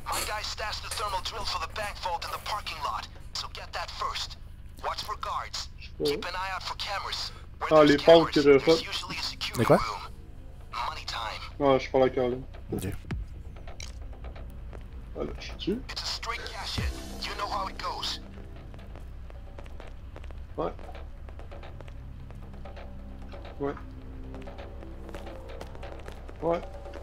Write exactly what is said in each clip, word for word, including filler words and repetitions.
My guy stashed the thermal drill for the bank vault in the parking lot, so get that first. Watch for guards. Keep an eye out for cameras. Ah, les portes que j'ai faites. De quoi? Money time. Ah, je parle à Caroline. Ok. Voilà, je suis dessus. It's a straight cash in. You know how it goes. Ouais. Ouais. Ouais.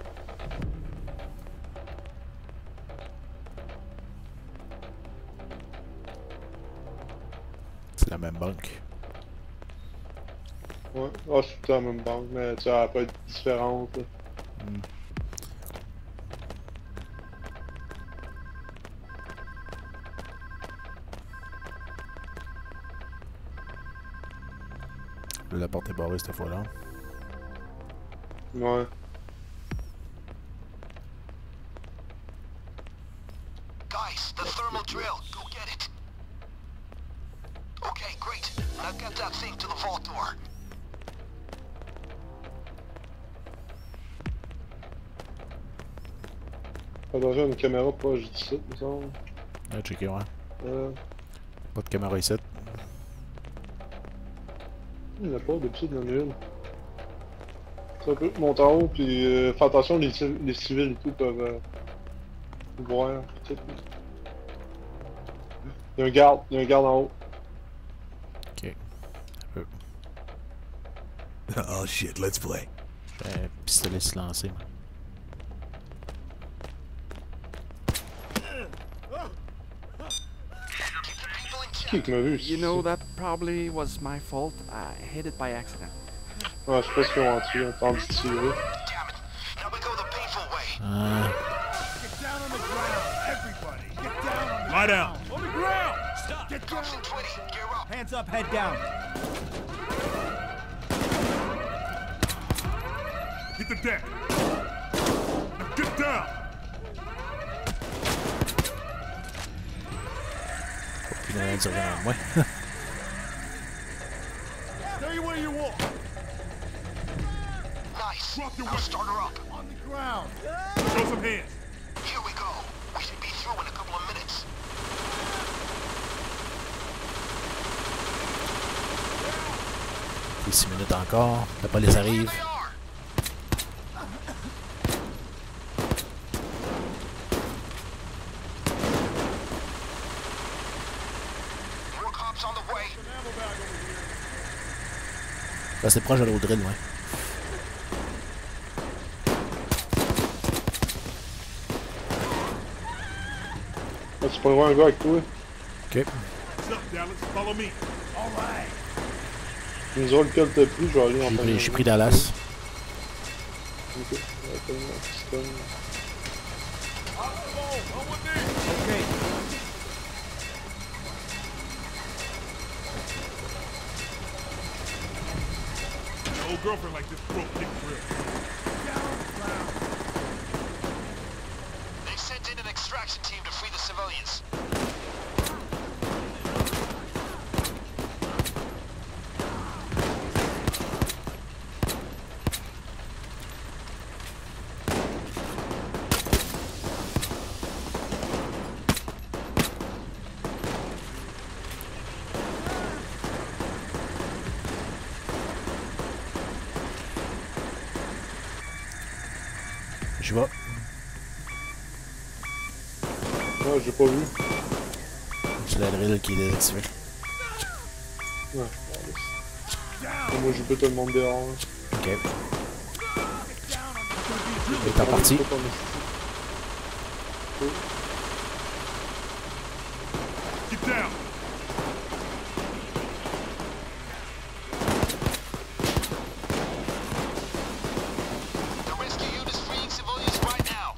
C'est la même banque. Ouais. Ah, c'est tout la même banque, mais tu sais, elle peut être différente. Là. Mm. La porte est barrée cette fois-là. Ouais. Guys, the thermal drill. Go get it. Okay, great. Now get that thing to the vault door. Attention, une caméra proche du site, il me semble. Ouais, checker, ouais. Euh... Pas de caméra ici. Il n'y en a pas, d'habitude, il y en a une. Ça peut monter en haut, puis euh, fais attention, les, les civils et tout peuvent euh, voir. Il y a un garde, il y a un garde en haut. Ok. Un peu. Oh shit, let's play. Ben, pistolet silencé, man. Qui qui m'a vu? You know, that probably was my fault. I hit it by accident. Ouais, je sais pas ce qu'ils ont tué, entendu tirer. Damn it. Now we go the painful way. Ah. Get down on the ground, everybody. Get down on the Lie down. On the ground. Stop. Get down. Cops in twenty. Gear up. Hands up, head down. Hit the deck. Now get down. Il y en a un qui revient à moi. Stay where you are. Nice. Drop your Now weapon. start her up. On the ground. Show some hands. Here we go. We should be through in a couple of minutes. Puis six minutes encore. La police arrive. They are. More cops on the way. Là, c'est proche de l'autre drill, ouais. Ah, tu peux voir un gars avec toi? Ok. What's up, Dallas? Follow me. All right. Nous autres, lequel t'as pris, je vais aller en J'ai faire pris, un- j'ai pris Dallas. Ok. Attends, piston. Okay. Your old girlfriend like this broke dick drill. Down on the ground. They sent in an extraction team to free the civilians. J'y vais. Ouais, j'ai pas vu. C'est la drill qui est désactivée. Ouais. Moi, j'ai pas tout le monde dehors. Là. Ok. Il est en partie. Pas ton esti. Get down. The rescue unit is freeing civilians right now.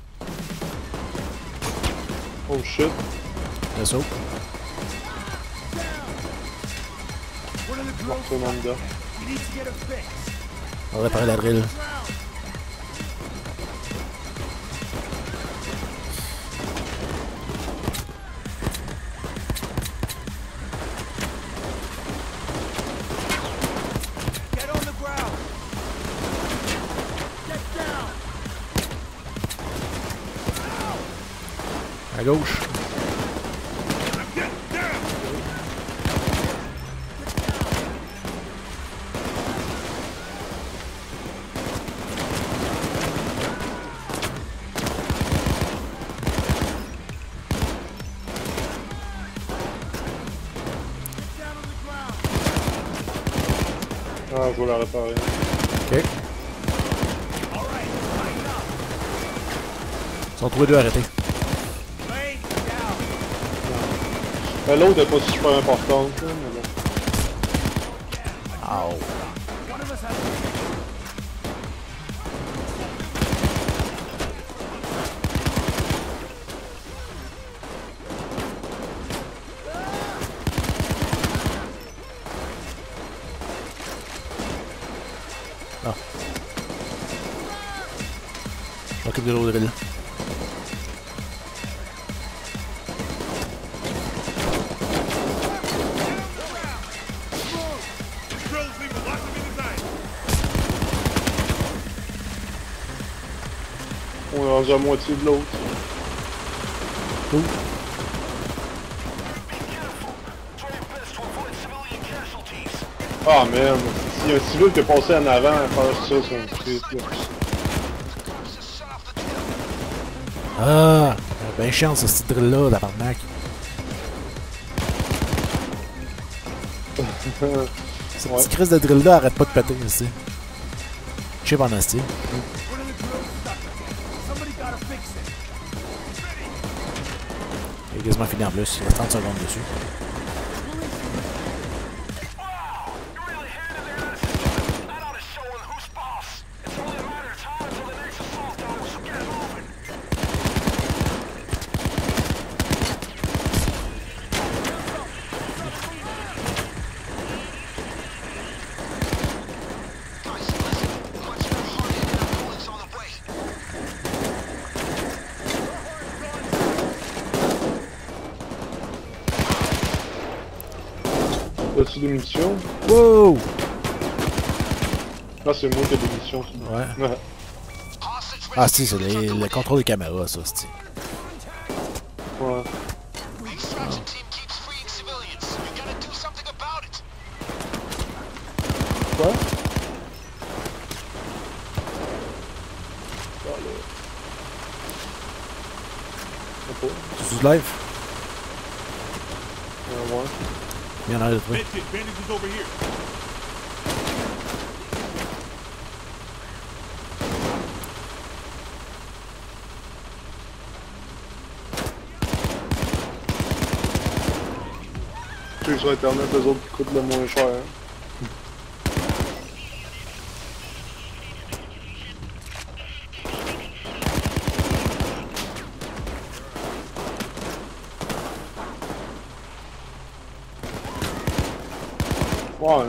Oh shit. Let's go. One of the On drills. retourne en dedans. We need to get a fix. On va réparer la drill. Ground. Get on the ground. Get down. À gauche. Ah, je vais la réparer. Ok. Ils sont tous les deux arrêtés. Ben, l'autre est pas super importante, là, mais bon. Ow. Ah. Je m'occupe de l'autre drill. Drills leave a lot of in the night. On est rendu à moitié de l'autre. Ouh. Ah merde, s'il y a un civil qui est passé en avant à faire ça sur un script, là. Ah! Ben chiant ce petit drill-là, tabarnak. Cette Ouais. petite crise de drill-là arrête pas de péter, ici. Chip en asti. One of the drills stuck. Somebody gotta fix it. Il est quasiment fini en plus, il reste trente secondes dessus. As-tu des munitions? Wow! Ah, c'est moi qui ai des munitions. ça. Ouais. Ouais. Ah, si, c'est les- le contrôle des caméras, ça, c'est. Ouais. Extraction team keeps freeing civilians. You gotta do something about it. Quoi? Ah, là. Je sais pas. Tu sous live? Euh, ouais. Il y en a d'autres. That's it. Bandages over here. Ceux sur internet, les autres qui coûtent le moins cher. Ouais.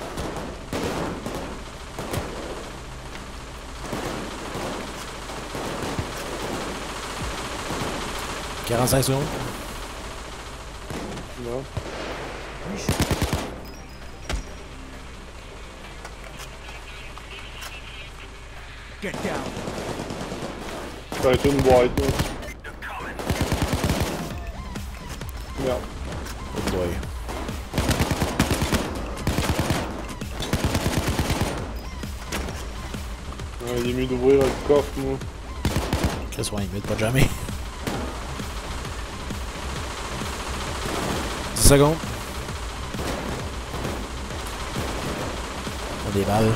quarante-cinq secondes. Non. Get down. Ça va être une boîte, là. Merde. Oh boy. Ouais, il est mieux d'ouvrir le coffre, moi. Chris, ouais, il pas jamais. dix secondes. On a des balles.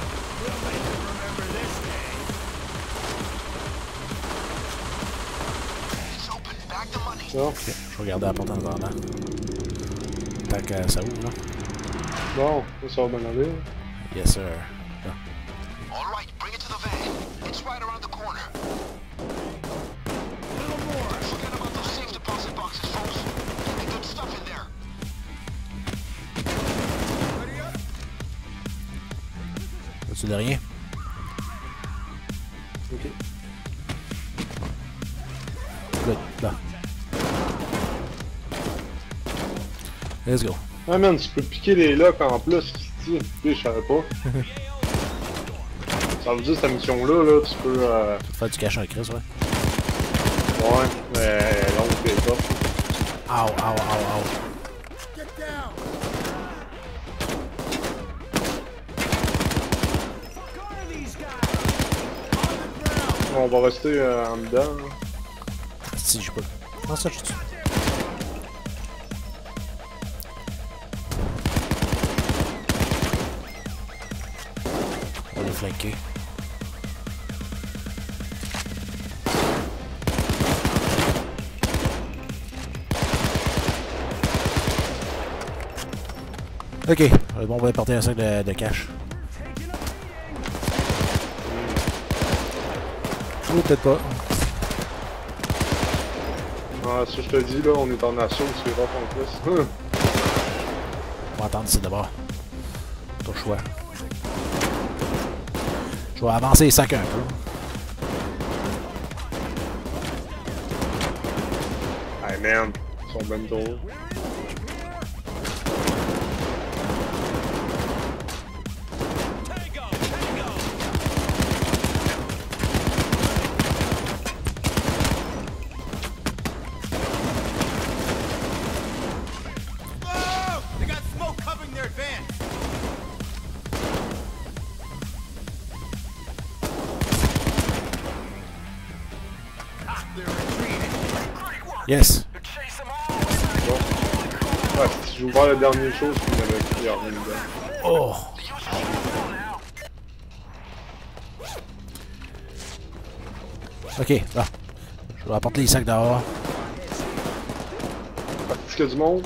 It's open. Back the money. Non? Ok, je vais regarder la porte en attendant. Tant que ça ouvre, là. Bon, ça va bien aller. là. Yes, sir. All right, bring it to the van. It's right around the corner. Don't forget about those safe deposit boxes, folks. Get the good stuff in there. As-tu de rien? Ok. Good, là. Let's go. Ah man, tu peux piquer les locks en plus, si je savais pas. Ça veut dire cette mission-là, là, tu peux... Euh... Tu peux faire du cash en Chris, ouais. Ouais, mais Ow, ow, ow, ow. Get down! On va rester euh, en dedans. Là. Si, j'ai pas. Non, ça, je suis. On va les flanquer. Ok, bon, on va porter un sac de, de cash. Ou peut-être pas. Ah, ça je te dis, là, on est en nation, c'est rough en plus. On va attendre ici d'abord. Ton choix. Je vais avancer les sacs un peu. Hey man, ils sont ben drôles. Yes! Bon. Ouais, si j'ai ouvert la dernière chose, puis il y avait il y a rien dedans. Oh! Ok, là. Je vais apporter les sacs dehors. Est-ce qu'il y a du monde?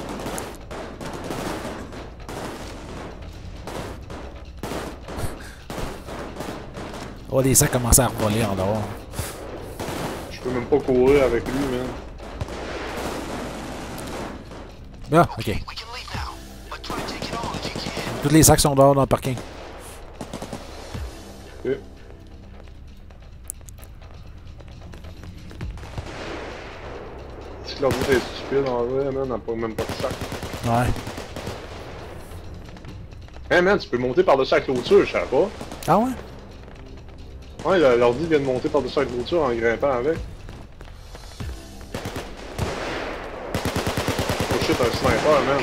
Oh, les sacs commencent à revoler en dehors. Je peux même pas courir avec lui, man. Ah, ok. Tous les sacs sont dehors dans le parking. Ok. Si l'ordi est stupide en vrai, man, on n'a pas même pas de sac. Ouais. Hey man, tu peux monter par-dessus la clôture, je savais pas. Ah ouais? Ouais, l'ordi vient de monter par-dessus la clôture en grimpant avec. Oh shit, un sniper, man.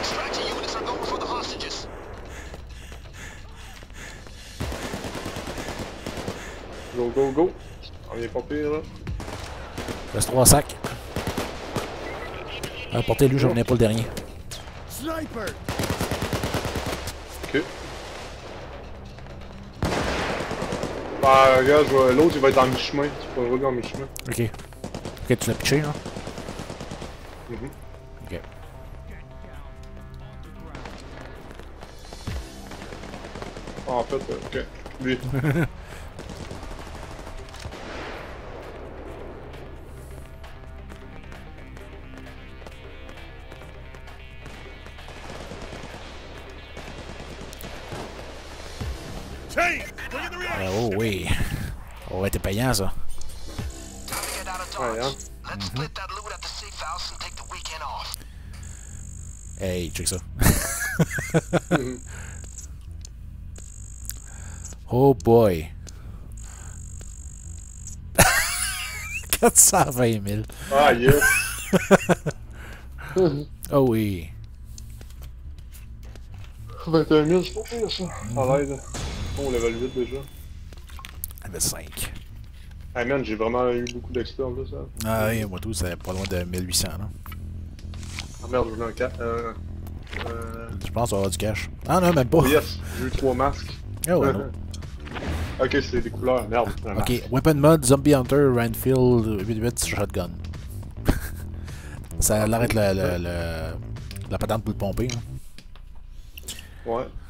Go, go, go. On est pas pire, là. Il reste trois sacs. Apportez-le, je revenais pas le dernier. Sniper! Ok. Bah, regarde, l'autre il va être en mi-chemin. Tu peux rouler en mi-chemin. Ok. Ok, tu l'as pitché, là? Mhm. Ok. Ah, en fait, euh, ok. Lui. Euh, oh oui. Oh, ouais, t'es payant, ça. Ouais, hein. Hey, check ça. Oh boy. quatre cent vingt mille. Ah, yes. Oh oui. vingt et un mille, c'est pas pire, ça. Ça l'aide. Oh, level huit déjà. Level cinq. Hey man, j'ai vraiment eu beaucoup d'expérience là, ça. Ah oui, moi tout, c'est pas loin de mille huit cents, là. Ah merde, je voulais un quatre. Euh, euh... Je pense avoir du cash. Ah non, même pas. Oh yes, j'ai eu trois masques. Ah ouais, non. Ok, c'est des couleurs, merde. Un Ok, masque. Weapon Mod, Zombie Hunter, Renfield, huit huit, Shotgun. Ça l'arrête le, le, le, la patente pour le pomper. Hein. Ouais.